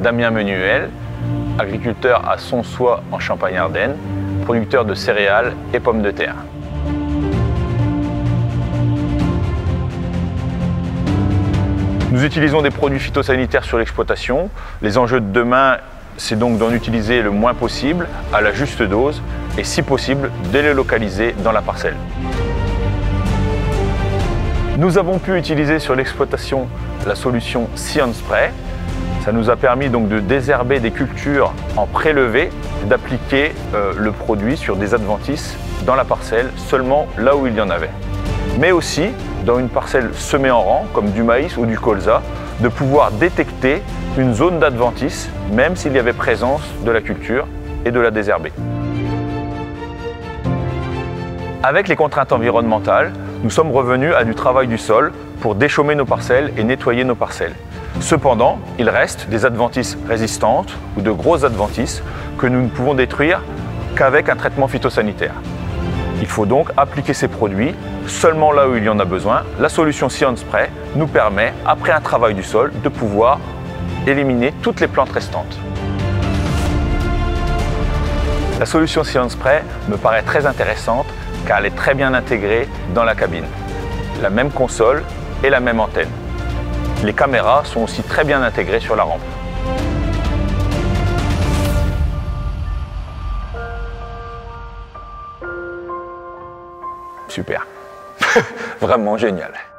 Damien Menuel, agriculteur à Sonsois en Champagne-Ardenne, producteur de céréales et pommes de terre. Nous utilisons des produits phytosanitaires sur l'exploitation. Les enjeux de demain, c'est donc d'en utiliser le moins possible, à la juste dose, et si possible, de les localiser dans la parcelle. Nous avons pu utiliser sur l'exploitation la solution See & Spray. Ça nous a permis donc de désherber des cultures en prélevé, d'appliquer le produit sur des adventices dans la parcelle, seulement là où il y en avait. Mais aussi, dans une parcelle semée en rang, comme du maïs ou du colza, de pouvoir détecter une zone d'adventice, même s'il y avait présence de la culture, et de la désherber. Avec les contraintes environnementales, nous sommes revenus à du travail du sol pour déchaumer nos parcelles et nettoyer nos parcelles. Cependant, il reste des adventices résistantes ou de grosses adventices que nous ne pouvons détruire qu'avec un traitement phytosanitaire. Il faut donc appliquer ces produits seulement là où il y en a besoin. La solution See & Spray nous permet, après un travail du sol, de pouvoir éliminer toutes les plantes restantes. La solution See & Spray me paraît très intéressante car elle est très bien intégrée dans la cabine. La même console et la même antenne. Les caméras sont aussi très bien intégrées sur la rampe. Super, vraiment génial.